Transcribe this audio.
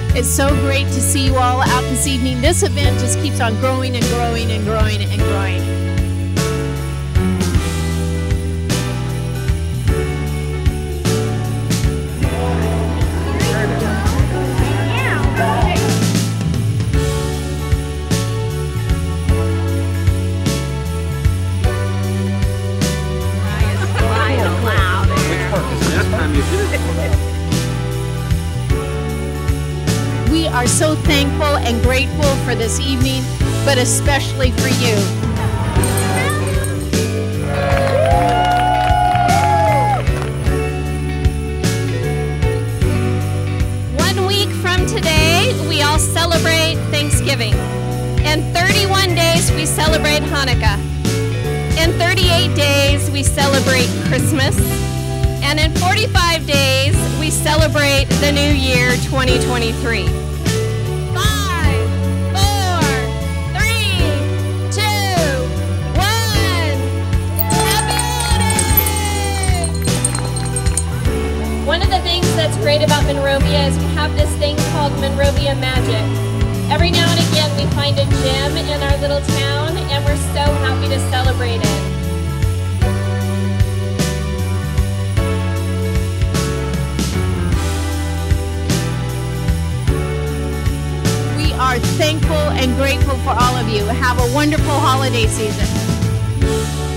It's so great to see you all out this evening. This event just keeps on growing and growing and growing and growing. We are so thankful and grateful for this evening, but especially for you. One week from today, we all celebrate Thanksgiving. In 31 days, we celebrate Hanukkah. In 38 days, we celebrate Christmas. And in 45 days, we celebrate the new year 2023. 5, 4, 3, 2, 1. Happy holidays! One of the things that's great about Monrovia is we have this thing called Monrovia Magic. Every now and again, we find a gem in our little town, and we're so happy to celebrate it. We are thankful and grateful for all of you. Have a wonderful holiday season.